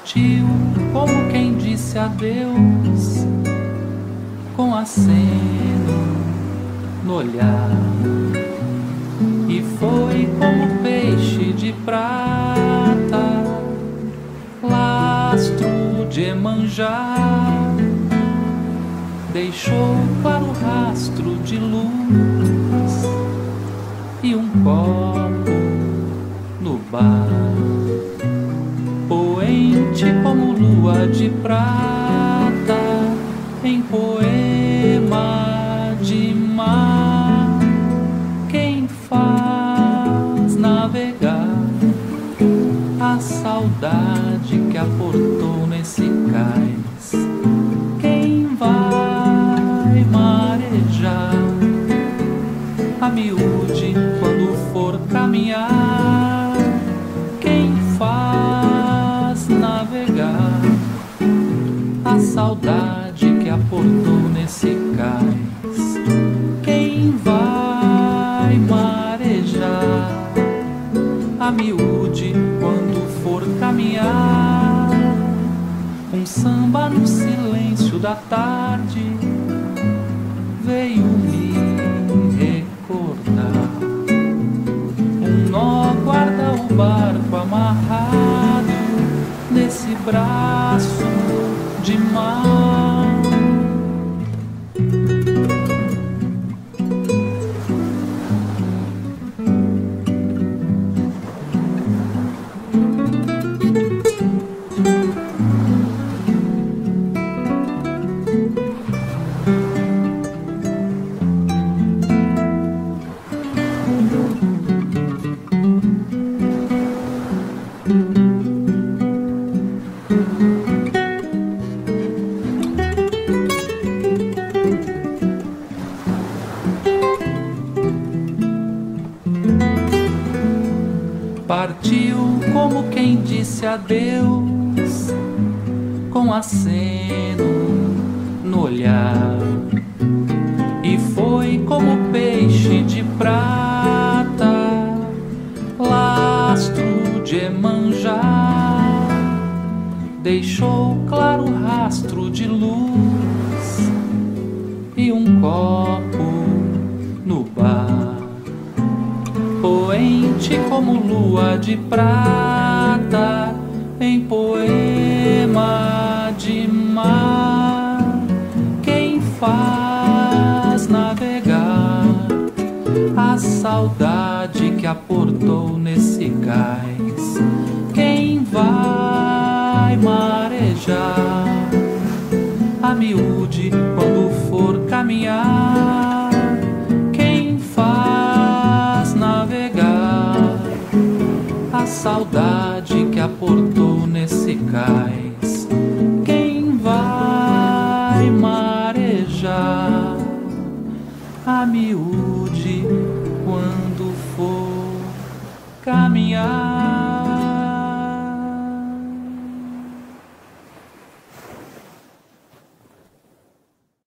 Partiu como quem disse adeus, com aceno no olhar, e foi como peixe de prata, lastro de Iemanjá, deixou claro rastro de luz e um copo no bar, poente como lua de prata, em poema de mar. Quem faz navegar a saudade que aportou nesse cais? Quem vai marejar a miúde quando for caminhar? Quem faz navegar a saudade que aportou nesse cais? Quem vai marejar a miúde quando for caminhar? Um samba no silêncio da tarde veio me recordar. Um nó guarda o barco amarrado nesse braço de mar. Partiu como quem disse adeus, com aceno no olhar, e foi como peixe de prata, lastro de Iemanjá, deixou claro rastro de luz e um copo no bar, poente como lua de prata, em poema de mar. Quem faz navegar a saudade que aportou nesse cais? Quem vai marejar a miúde quando for caminhar? Quem faz navegar a saudade que aportou nesse cais? Quem vai marejar a miúde quando for caminhar?